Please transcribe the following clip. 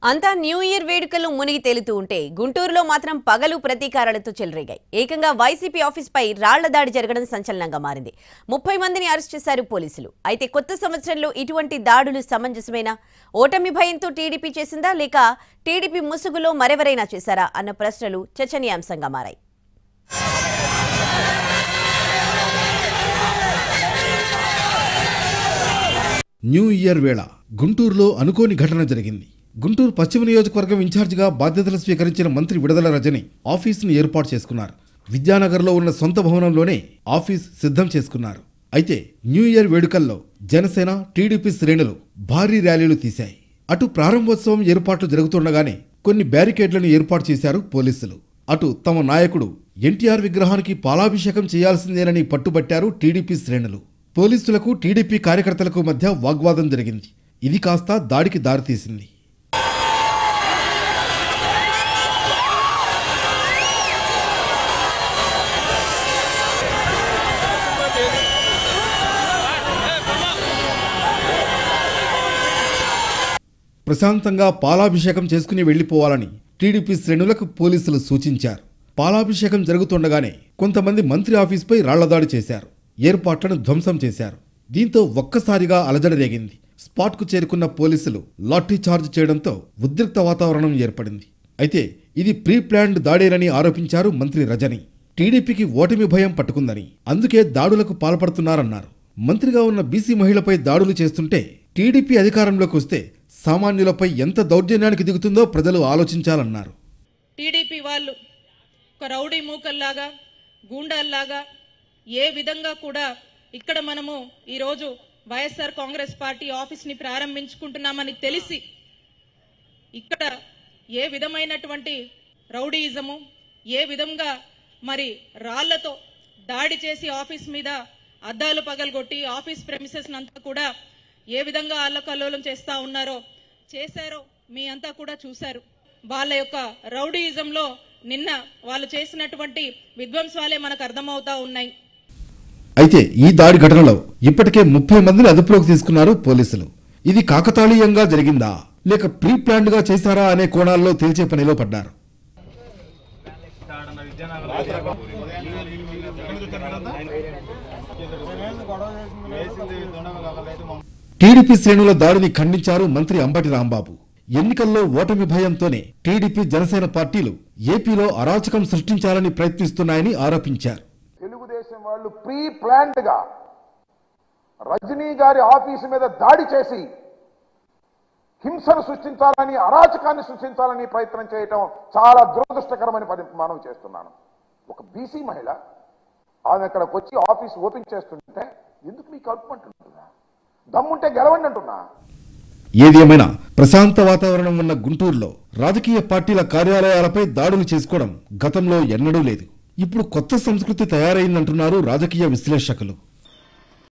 అంతా new year వేడుకలు మునిగి తేలుతూ ఉంటే గుంటూరులో మాత్రం పగలు ప్రతీకారాలతో చెలరేగాయి. ఏకంగా వైసీపీ ఆఫీస్పై రాళ్ల దాడి జరగడం సంచలనంగా మారింది. 30 మందిని అరెస్ట్ చేశారు పోలీసులు. అయితే కొత్త సంవత్సరంలో ఇటువంటి దాడులు సమంజసమేనా? ఓటమి భయంతో టీడీపీ చేసిందా లేక టీడీపీ ముసుగులో మరెవరైనా చేశారా అన్న ప్రశ్నలు చర్చనీయాంశంగా మారాయి. న్యూ ఇయర్ వేళ గుంటూరులో అనుకోని ఘటన జరిగింది. గుంటూరు పశ్చిమ నియోజకవర్గం ఇన్ఛార్జిగా బాధ్యతలు స్వీకరించిన మంత్రి విడుదల రజని ఆఫీసును ఏర్పాటు చేసుకున్నారు. విద్యానగర్లో ఉన్న సొంత భవనంలోనే ఆఫీస్ సిద్ధం చేసుకున్నారు. అయితే న్యూ ఇయర్ వేడుకల్లో జనసేన టీడీపీ శ్రేణులు భారీ ర్యాలీలు తీశాయి. అటు ప్రారంభోత్సవం ఏర్పాట్లు జరుగుతుండగానే కొన్ని బ్యారికేడ్లను ఏర్పాటు చేశారు పోలీసులు. అటు తమ నాయకుడు ఎన్టీఆర్ విగ్రహానికి పాలాభిషేకం చేయాల్సిందేనని పట్టుబట్టారు టీడీపీ శ్రేణులు. పోలీసులకు టీడీపీ కార్యకర్తలకు మధ్య వాగ్వాదం జరిగింది. ఇది కాస్త దాడికి దారితీసింది. ప్రశాంతంగా పాలాభిషేకం చేసుకుని వెళ్లిపోవాలని టీడీపీ శ్రేణులకు పోలీసులు సూచించారు. పాలాభిషేకం జరుగుతుండగానే కొంతమంది మంత్రి ఆఫీస్పై రాళ్లదాడి చేశారు. ఏర్పాట్లను ధ్వంసం చేశారు. దీంతో ఒక్కసారిగా అలజడి రేగింది. స్పాట్కు చేరుకున్న పోలీసులు లాఠీ చార్జ్ చేయడంతో ఉద్రిక్త వాతావరణం ఏర్పడింది. అయితే ఇది ప్రీ ప్లాన్డ్ దాడేనని ఆరోపించారు మంత్రి రజని. టీడీపీకి ఓటమి భయం పట్టుకుందని, అందుకే దాడులకు పాల్పడుతున్నారన్నారు. మంత్రిగా ఉన్న బీసీ మహిళపై దాడులు చేస్తుంటే టీడీపీ అధికారంలోకి వస్తే సామాన్యులపై ఎంత దౌర్జన్యానికి దిగుతుందో ప్రజలు ఆలోచించాలన్నారు. టీడీపీ వాళ్ళు ఒక రౌడీ మూకల్లాగా, గూండాల్లాగా ఏ విధంగా కూడా ఇక్కడ మనము ఈరోజు వైఎస్ఆర్ కాంగ్రెస్ పార్టీ ఆఫీస్ని ప్రారంభించుకుంటున్నామని తెలిసి ఇక్కడ ఏ విధమైనటువంటి రౌడీయిజము, ఏ విధంగా మరి రాళ్లతో దాడి చేసి ఆఫీస్ మీద అద్దాలు పగలగొట్టి ఆఫీస్ ప్రెమిసెస్ అంతా కూడా ఏ విధంగా అల్లకల్లోలం చేశారో మీ అంతా కూడా చూశారు. వాళ్ళ యొక్క రౌడీయిజంలో నిన్న వాళ్ళు చేసినటువంటి విధ్వంసాలే మనకు అర్థమవుతా ఉన్నాయి. అయితే ఈ దాడి ఘటనలో ఇప్పటికే 30 మందిని అదుపులోకి తీసుకున్నారు పోలీసులు. ఇది కాకతాళీయంగా జరిగిందా లేక ప్రీ ప్లాన్డ్ గా చేశారా అనే కోణాల్లో తేల్చే పనిలో పడ్డారు. టీడీపీ శ్రేణుల దాడిని ఖండించారు మంత్రి అంబటి రాంబాబు. ఎన్నికల్లో ఓటమి భయంతోనే టీడీపీ జనసేన పార్టీలు ఏపీలో అరాచకం సృష్టించాలని ప్రయత్నిస్తున్నాయని ఆరోపించారు. తెలుగుదేశం వాళ్ళు ప్రీ ప్లాన్డ్ గా రజనీ గారి ఆఫీసు మీద దాడి చేసి హింసను సృష్టించాలని, అరాచకాన్ని సృష్టించాలని ప్రయత్నం చేయటం చాలా దురదృష్టకరమని మనం చేస్తున్నాను. ఒక బీసీ మహిళ ఆమె ఇక్కడికి వచ్చి ఆఫీస్ ఓపెన్ చేస్తుంటే ఎందుకు మీకు కలుపుకుంటున్నా, దమ్ముంటే గెలవండి అంటున్నా. ఏదేమైనా ప్రశాంత వాతావరణం ఉన్న గుంటూరులో రాజకీయ పార్టీల కార్యాలయాలపై దాడులు చేసుకోవడం గతంలో ఎన్నడూ లేదు. ఇప్పుడు కొత్త సంస్కృతి తయారైందంటున్నారు రాజకీయ విశ్లేషకులు.